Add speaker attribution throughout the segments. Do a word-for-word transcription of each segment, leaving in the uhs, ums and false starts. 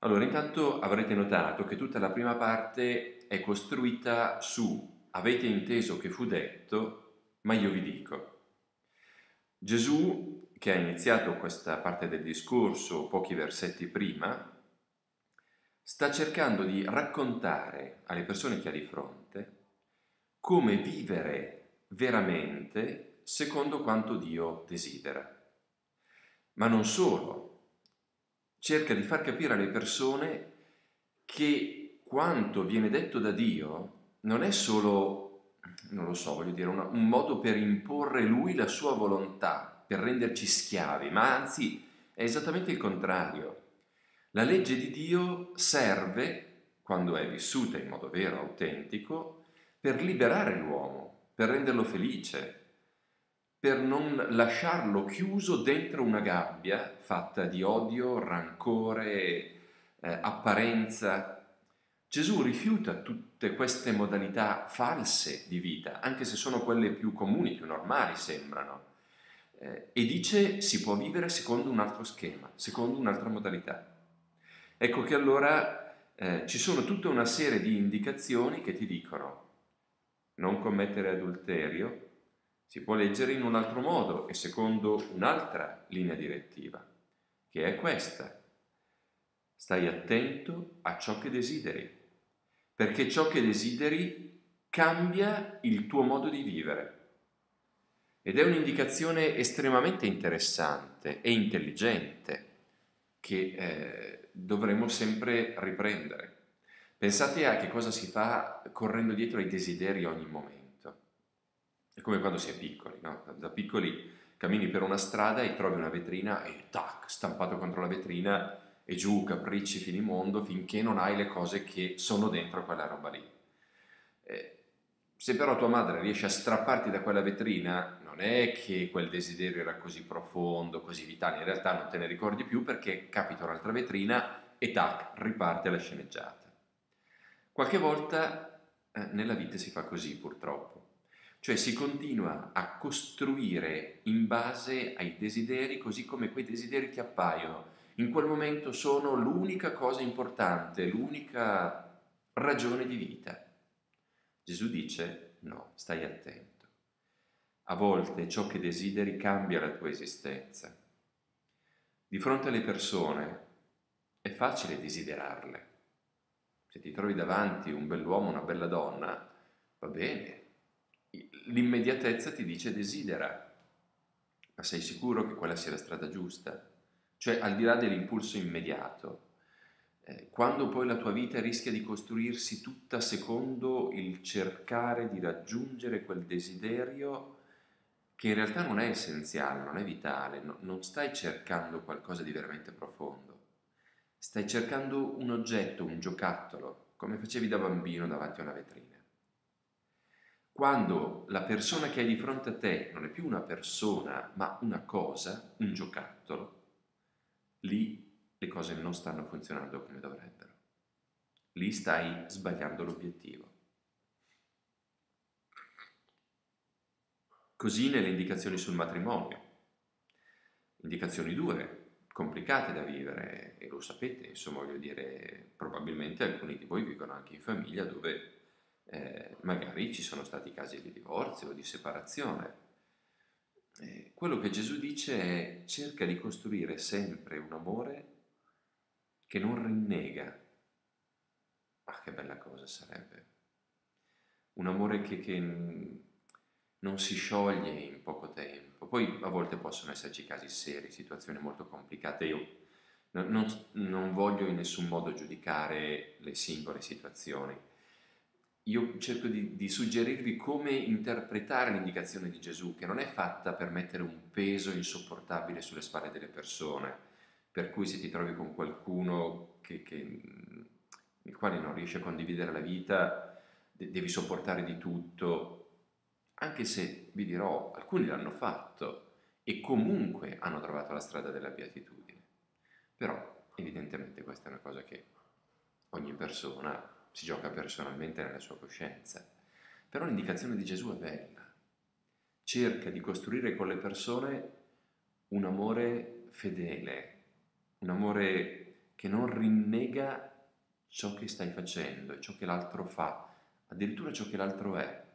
Speaker 1: Allora, intanto avrete notato che tutta la prima parte è costruita su avete inteso che fu detto, ma io vi dico. Gesù, che ha iniziato questa parte del discorso pochi versetti prima, sta cercando di raccontare alle persone che ha di fronte come vivere veramente secondo quanto Dio desidera. Ma non solo, cerca di far capire alle persone che quanto viene detto da Dio non è solo, non lo so, voglio dire, una- un modo per imporre Lui la sua volontà, per renderci schiavi, ma anzi è esattamente il contrario. La legge di Dio serve, quando è vissuta in modo vero, autentico, per liberare l'uomo, per renderlo felice, per non lasciarlo chiuso dentro una gabbia fatta di odio, rancore, eh, apparenza. Gesù rifiuta tutte queste modalità false di vita, anche se sono quelle più comuni, più normali sembrano, eh, e dice si può vivere secondo un altro schema, secondo un'altra modalità. Ecco che allora eh, ci sono tutta una serie di indicazioni che ti dicono non commettere adulterio, si può leggere in un altro modo e secondo un'altra linea direttiva, che è questa. Stai attento a ciò che desideri, perché ciò che desideri cambia il tuo modo di vivere. Ed è un'indicazione estremamente interessante e intelligente che eh, dovremmo sempre riprendere. Pensate a che cosa si fa correndo dietro ai desideri ogni momento. È come quando si è piccoli, no? Da piccoli cammini per una strada e trovi una vetrina e tac, stampato contro la vetrina e giù capricci finimondo finché non hai le cose che sono dentro quella roba lì. Eh, se però tua madre riesce a strapparti da quella vetrina, non è che quel desiderio era così profondo, così vitale, in realtà non te ne ricordi più perché capita un'altra vetrina e tac, riparte la sceneggiata. Qualche volta eh, nella vita si fa così purtroppo, cioè si continua a costruire in base ai desideri così come quei desideri ti appaiono. In quel momento sono l'unica cosa importante, l'unica ragione di vita. Gesù dice no, stai attento. A volte ciò che desideri cambia la tua esistenza. Di fronte alle persone è facile desiderarle. Se ti trovi davanti un bell'uomo, una bella donna, va bene. L'immediatezza ti dice desidera, ma sei sicuro che quella sia la strada giusta? Cioè, al di là dell'impulso immediato, eh, quando poi la tua vita rischia di costruirsi tutta secondo il cercare di raggiungere quel desiderio che in realtà non è essenziale, non è vitale, no- non stai cercando qualcosa di veramente profondo, stai cercando un oggetto, un giocattolo, come facevi da bambino davanti a una vetrina. Quando la persona che hai di fronte a te non è più una persona, ma una cosa, un giocattolo, lì le cose non stanno funzionando come dovrebbero. Lì stai sbagliando l'obiettivo. Così nelle indicazioni sul matrimonio. Indicazioni dure, complicate da vivere, e lo sapete, insomma, voglio dire, probabilmente alcuni di voi vivono anche in famiglia dove eh, magari ci sono stati casi di divorzio o di separazione. Eh, quello che Gesù dice è cerca di costruire sempre un amore che non rinnega. Ah, che bella cosa sarebbe! Un amore che, che non si scioglie in poco tempo. Poi a volte possono esserci casi seri, situazioni molto complicate. Io non, non- non voglio in nessun modo giudicare le singole situazioni. Io cerco di, di suggerirvi come interpretare l'indicazione di Gesù, che non è fatta per mettere un peso insopportabile sulle spalle delle persone, per cui se ti trovi con qualcuno che, che, il quale non riesce a condividere la vita, de- devi sopportare di tutto, anche se vi dirò, alcuni l'hanno fatto e comunque hanno trovato la strada della beatitudine. Però evidentemente questa è una cosa che ogni persona si gioca personalmente nella sua coscienza. Però l'indicazione di Gesù è bella. Cerca di costruire con le persone un amore fedele, un amore che non rinnega ciò che stai facendo e ciò che l'altro fa, addirittura ciò che l'altro è.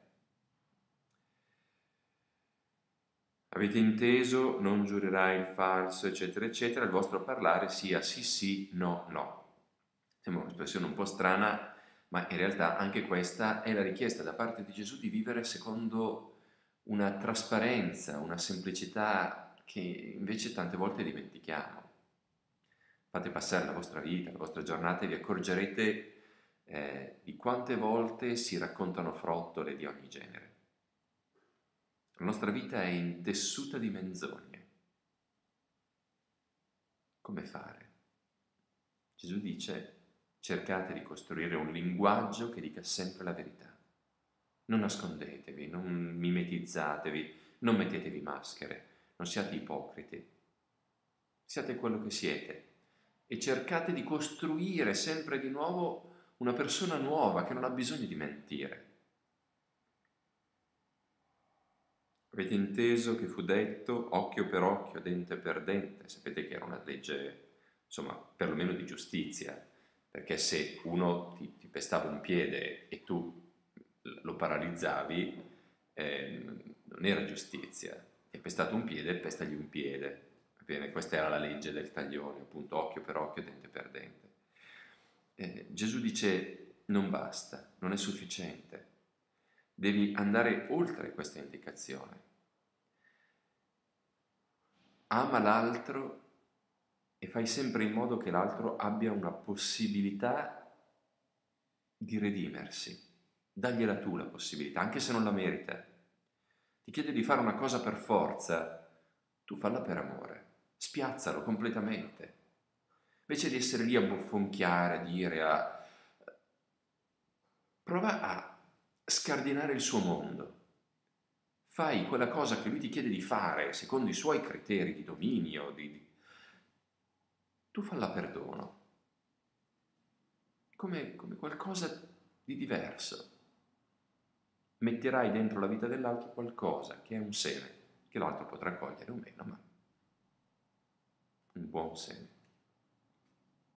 Speaker 1: Avete inteso, non giurerai il falso, eccetera, eccetera, il vostro parlare sia sì, sì, no, no. Sembra un'espressione un po' strana, ma in realtà anche questa è la richiesta da parte di Gesù di vivere secondo una trasparenza, una semplicità che invece tante volte dimentichiamo. Fate passare la vostra vita, la vostra giornata e vi accorgerete eh, di quante volte si raccontano frottole di ogni genere. La nostra vita è intessuta di menzogne. Come fare? Gesù dice: cercate di costruire un linguaggio che dica sempre la verità. Non nascondetevi, non mimetizzatevi, non mettetevi maschere, non siate ipocriti. Siate quello che siete e cercate di costruire sempre di nuovo una persona nuova che non ha bisogno di mentire. Avete inteso che fu detto occhio per occhio, dente per dente? Sapete che era una legge, insomma, perlomeno di giustizia, perché se uno ti, ti pestava un piede e tu lo paralizzavi, eh, non era giustizia. Ti ha pestato un piede, pestagli un piede. Va bene? Questa era la legge del taglione, appunto, occhio per occhio, dente per dente. Eh, Gesù dice: non basta, non è sufficiente. Devi andare oltre questa indicazione. Ama l'altro e fai sempre in modo che l'altro abbia una possibilità di redimersi. Dagliela tu la possibilità, anche se non la merita. Ti chiede di fare una cosa per forza, tu falla per amore. Spiazzalo completamente. Invece di essere lì a bofonchiare, a dire, a... prova a scardinare il suo mondo. Fai quella cosa che lui ti chiede di fare secondo i suoi criteri di dominio, di... tu falla per dono, come, come qualcosa di diverso. Metterai dentro la vita dell'altro qualcosa che è un seme, che l'altro potrà cogliere o meno, ma un buon seme.